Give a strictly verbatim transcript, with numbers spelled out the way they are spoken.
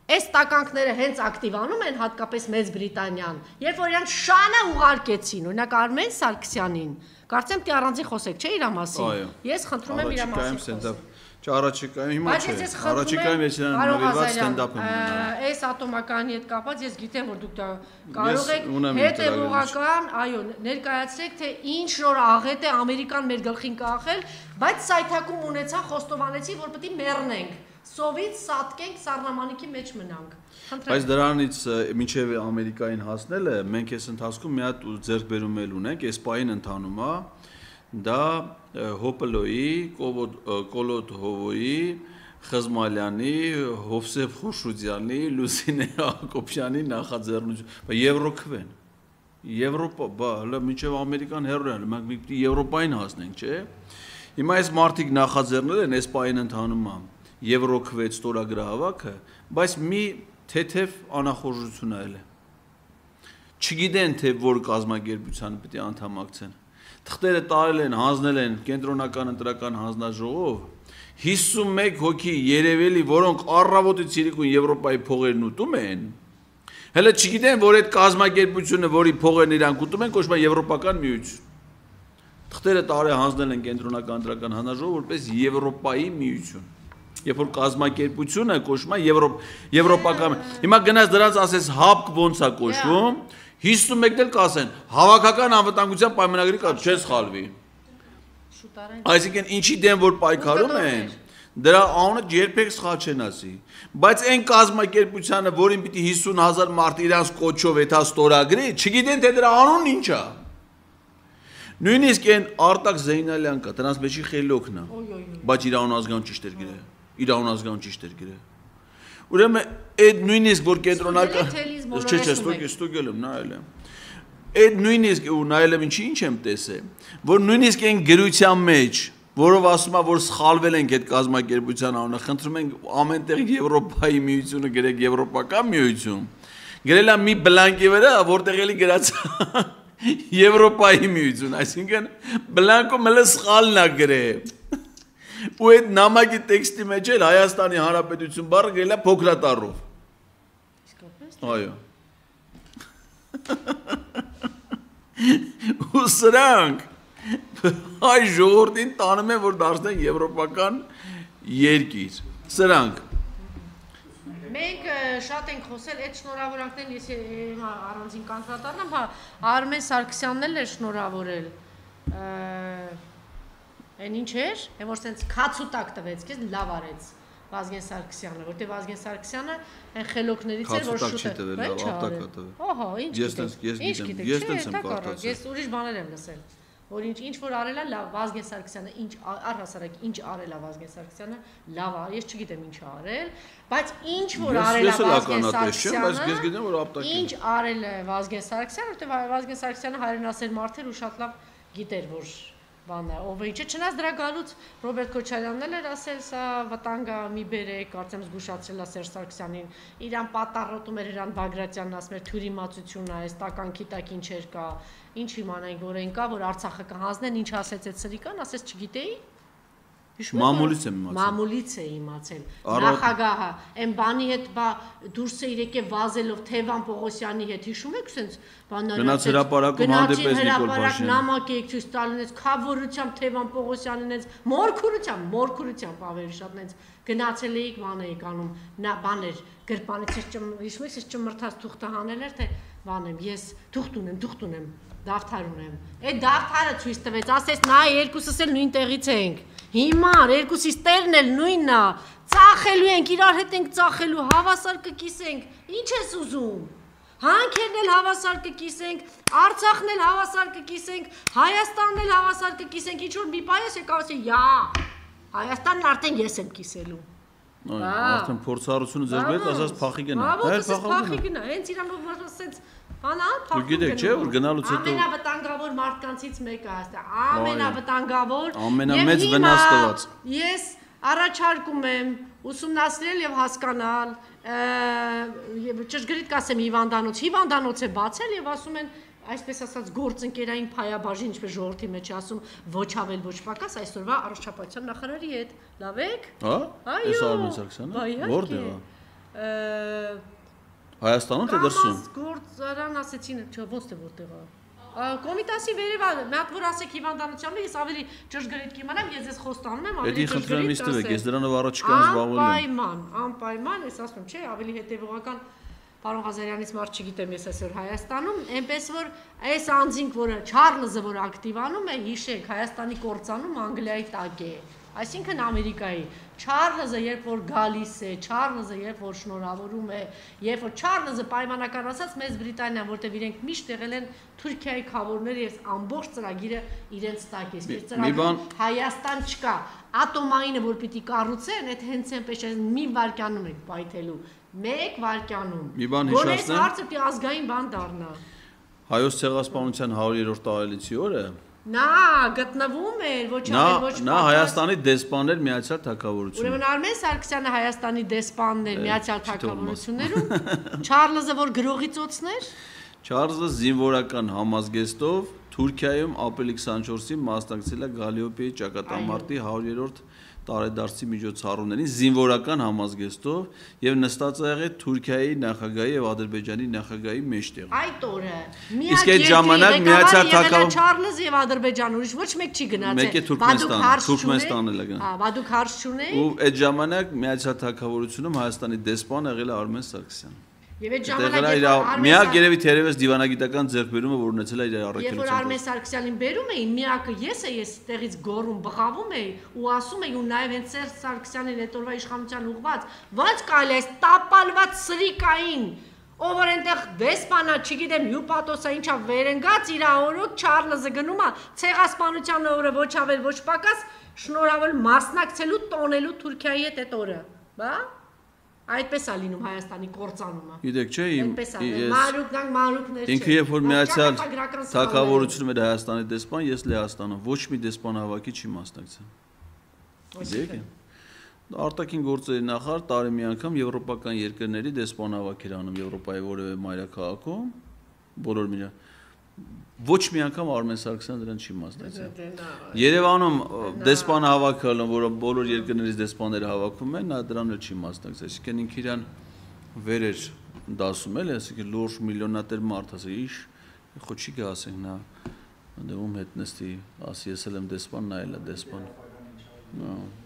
Այս տականքները հենց ակտիվանում են հատկապես Մեծ Բրիտանիան, երբ որ իրան շանը ուղարկեցին, օրինակ Արմեն Սարգսյանին, կարծեմ թե առանձին խոսեք, չէ՞ իր մասին։ Ես խնդրում եմ իր մասին խոսել։ Չառաջիկայում հիմա չէ։ Առաջիկայում ես իրան նվիրված ստենդափ եմ ունենալ։ Այս ատոմականի հետ կապված ես գիտեմ, որ դուք դա կարող եք հետևողական, այո, ներկայացրեք, թե ինչ նոր աղետ է Ամերիկան մեր գլխին կախել, բայց սայթակում ունեցա, խոստովանեցի, որ պետք է մեռնենք, սովից սատկենք, սառնամանիքի մեջ մնանք։ Բայց դրանից մինչև Ամերիկային հասնելը մենք այս ընթացքում մի հատ ձեռքբերում էլ ունենք, այս պահին ընթանում է դա Հոպլոյի, Կոլոտ Հովոյի, Խզմալյանի, Հովսեփ Խոշուձյանի, Լուսինե Հակոբյանի նախաձեռնություն, Եվրոքվեն, Եվրոպա, բա, հələ մինչև Ամերիկան հեռու է, մենք պիտի Եվրոպային հասնենք, չէ՞։ Հիմա այս մարդիկ նախաձեռնել են, այս պահին ընթանում է Եվրոքվեց ստորագրահավաքը, բայց մի թեթև անախորժություն այլ է։ Չգիտեն, թե որ կազմակերպությանը պիտի անդամակցեն։ Թղթերը տարել են, հանձնել են կենտրոնական ընտրական հանձնաժողով, հիսունմեկ հոգի երևելի, որոնք առավոտից երեկոյին Եվրոպայի փողերն ուտում են, հələ չգիտեն, որ այդ կազմակերպությունը, որի փողերն իրանք ուտում են, կոչվում է Եվրոպական միություն։ Թղթերը տարել հանձնել են կենտրոնական ընտրական հանձնաժողով, որպես Եվրոպայի միություն։ Երբ որ կազմակերպությունը կոչվում է Եվրոպական, հիմա գնաց դրանց ասես հապկ ոնց է կոչվում, հիսունմեկն էլ կասեն, հավաքական անվտանգության պայմանագրի կա, չես խալվի։ Այսինքն ինչի դեմ որ պայքարում են, դրա անունը երբեք սխալ չեն ասի, բայց այն կազմակերպությանը, որին պիտի հիսուն հազար մարդ իրանց կոչով էթա ստորագրի, չգիտեն թե դրա անունն ինչ է։ Նույնիսկ այն Արտակ Զեյնալյան կա, դրանց մեջի խելոքն է, բայց իր անազգան ճիշտ էր գրել, իր անազգան ճիշտ էր գրել։ Ուրեմն այդ նույնիսկ որ կենտրոնական չէ չէ ստուգել եմ նայել եմ այդ նույնիսկ ու նայել եմ ինչի ինչ եմ տեսել որ նույնիսկ այն գրության մեջ որով ասում է որ սխալվել ենք այդ կազմակերպության անունը խնդրում ենք ամենտեղ Եվրոպայի միությունը գրեք Եվրոպական միություն գրել է մի բլանկի վրա որտեղ էլի գրած Եվրոպայի միություն այսինքն բլանկում էլ սխալն է գրել ու այդ նամակի տեքստի մեջ էլ Հայաստանի Հանրապետություն բառը գրել է փոքրատառով։ Այո։ Ու սրանք հայ ժողովրդին տանում են որ դարձնեն եվրոպական երկիր։ Սրանք Մենք շատ ենք խոսել այդ շնորհավորանքներն ես առանձին կանտրատառնամ, Արմեն Սարգսյանն էլ է շնորհավորել Այն ինչ էր, այն որ սենց քացուտակ տվեց, քեզ լավ արեց Վազգեն Սարգսյանը, որտեղ Վազգեն Սարգսյանը այն խելոքներից էր, որ շուտ է։ Ինչ արել։ Ահա, ինչ գիտեք։ Ինչ գիտեք, ես տենց եմ կարծում։ Ես ուրիշ բաներ եմ լսել, որ ինչ ինչ որ արել է լավ Վազգեն Սարգսյանը, ինչ առհասարակ ինչ արել է Վազգեն Սարգսյանը, լավ է, ես չգիտեմ ինչ արել, բայց ինչ որ արել է Վազգեն Սարգսյանը, բայց ես գիտեմ որ ապտակ է։ Ինչ արել է Վազգեն Սարգսյանը, որտեղ Վազգեն Սարգսյանը հայրենասեր մարդ էր ու շատ լավ գիտեր, որ Բանը, ով է ինչը չնայած դրա գալուց Ռոբերտ Քոչարյանն էլ էր ասել, սա վտանգա մի բերեք, կարծեմ զգուշացրել է Սերժ Սարգսյանին, իրան պատառոտում էր Հրանտ Բագրատյանն, ասում էր թյուրիմացություն է, այս տականքի տակ ինչեր կա, ինչ իմանանք, որ այն կա, որ Արցախը կհանձնեն, ինչ ասեց այդ սրիկան, ասեց չգիտեի։ Մամուլից եմ իմացել։ Մամուլից է իմացել։ Նախագահը, այն բանի հետ բա դուրս է իրեկե վազելով Թևան Պողոսյանի հետ, հիշում եք սենց բանալի։ Գնաց հրապարակում հանդիպես Նիկոլ Փաշինյան։ Նամակ եք ցույց տալին, այս քավորությամբ Թևան Պողոսյանին այս մորքուրությամբ, մորքուրությամբ ավելի շատ նենց գնացել էիք բան էիք անում, նա բաներ գրպանից հիշում եք, ես ճմրթած թուղթը հանել էր, թե բանեմ, ես թուղթ ունեմ, թուղթ ունեմ, դավթար ունեմ։ Այդ դավթարը ցույց տվեց, ասես նա երկուսս էլ նույն տեղից ենք։ Հիմար, երկուսիս տերն էլ նույնն է, ծախելու ենք, իրար հետ ենք ծախելու, հավասար կկիսենք, ինչ ես ուզում, հանքերն էլ հավասար կկիսենք, Արցախն էլ հավասար կկիսենք, Հայաստանն էլ հավասար կկիսենք, ինչ-որ մի պայես եկավ ասի, յա, Հայաստանն արդեն ես եմ կիսելու։ Արդեն փորձառությունը ձեր մեջ ասած փախի գնա։ Փախի գնա, հենց իրանով ասենց Անա, Դու գիտեք, չէ, որ գնալուց հետո ամենավտանգավոր մարդկանցից մեկը ասա, ամենավտանգավոր ամենամեծ վնաս տված։ Ես առաջարկում եմ ուսումնասիրել եւ հասկանալ, ճշգրիտ կասեմ հիվանդանոց, հիվանդանոց է բացել եւ ասում են, այսպես ասած գործընկերային փայաբաժին, ինչպես ժողովրդի մեջ ասում, ոչ ավել ոչ պակաս այսօրվա առողջապահության նախարարի հետ։ Լավ եք։ Հա։ Այս Արմեն Սարգսյանը։ Որտե՞ղ է։ Հայաստանում թե դրսում։ Գործարան ասեցին, չէ, ոնց թե որտեղ է։ Կոմիտասի վերևա, մատ որ ասեք հիվանդանությամբ, ես ավելի ճշգրիտ կիմանամ, ես ես խոստանում եմ, ավելի ճշգրիտ կասեմ։ Ես դրանով առաջ կան զբաղվում եմ։ Անպայման, անպայման, ես ասում եմ, չէ, ավելի հետևողական Պարոն Ղազարյանից մարդ չգիտեմ ես այսօր Հայաստանում, այնպես որ այս անձինք, որը Չարլզը որ ակտիվանում է, հիշեք, Հայաստանի կործանում Անգլիայի տակ է, այսինքն Ամերիկայի։ Չարլզը երբ որ գալիս է, Չարլզը երբ որ շնորհավորում է, երբ որ Չարլզը պայմանական ասած մեծ Բրիտանիան, որտեղ իրենք միշտ եղել են Թուրքիայի խավորները եւ ամբողջ ծրագիրը իրենց տակ է։ Այս ծրագիրը Հայաստան չկա։ Ատոմայինը որ պիտի կառուցեն, այդ հենց այնպես մի վարքանում եք պայթելու։ Մեկ վարքանում։ Գոնես հարցը պիտի ազգային բան դառնա։ Հայոց ցեղասպանության հարյուրերորդ տարելիցի օրը Նա գտնվում էր, ոչ ավել ոչ Նա Հայաստանի դեսպանն էր Միացյալ Թագավորությունում։ Ուրեմն Արմեն Սարգսյանը Հայաստանի դեսպանն էր Միացյալ Թագավորություններում։ Չարլզը որ գրողի ծոցներ։ Չարլզը զինվորական համազգեստով Թուրքիայում ապրիլի քսանչորսին մասնակցել է Գալիոպիայի ճակատամարտի հարյուրերորդ տարեդարձի միջոցառումներին զինվորական համազգեստով եւ նստած է եղել Թուրքիայի նախագահի եւ Ադրբեջանի նախագահի մեջտեղ։ Այդ օրը Իսկ այդ ժամանակ Միացյալ Թագավորություն Չարլզ եւ Ադրբեջան ուրիշ ոչ մեկ չի գնացել։ Բադուք Թուրքմենստանն էլ է գնացել։ Հա, Բադուք հարց չունեի։ Ու այդ ժամանակ Միացյալ Թագավորությունում Հայաստանի դեսպան եղել է Արմեն Սարգսյանը։ Եվ այդ ժամանակ միակ երևի թերևս դիվանագիտական ձեռքբերումը որ ունեցել է իր առաքելության։ Երբ որ Արմեն Սարգսյանին բերում էին, միակը ես է, ես տեղից գոռում բղավում էի ու ասում էի ու նաև հենց Սերժ Սարգսյանին այդ օրվա իշխանության ուղված, ո՞նց կարելի է տապալված սրիկային, ով որ այնտեղ դեսպանա, չգիտեմ, հյուպատոսա ինչա վերընկած իր օրոք Չարլզը գնում է ցեղասպանության օրը ոչ ավել ոչ պակաս շնորհավոր մասնակցելու տոնելու Թուրքիայի հետ այդ օրը, բա Այդպես է լինում Հայաստանի կործանումը։ Գիտեք, չէ, իմ մանրուքնանք մանրուքներ չէ։ Ինքը երբ որ Միացյալ Թագավորությունում էր Հայաստանի դեսպան, ես Լեհաստանում ոչ մի դեսպան հավաքի չի մասնակցել։ Գիտեք։ Արտաքին գործերի նախարար տարի մի անգամ եվրոպական երկրների դեսպան հավաք էր անում Եվրոպայի որևէ մայրաքաղաքում, բոլոր միրա Ոչ մի անգամ Արմեն Սարգսյանը դրան չի մասնակցել։ Երևանում դեսպան հավաքել, որը բոլոր երկրներից դեսպանները հավաքում են, նա դրան էլ չի մասնակցել։ Այսինքն ինքը իրան վեր էր դասում էլ, այսինքն լուրջ միլիոնատեր մարդ, ասի, իշ, խո չի գա ասենք նա, դե ում հետ նստի, ասի ես էլ եմ դեսպան, նա էլ է դեսպան։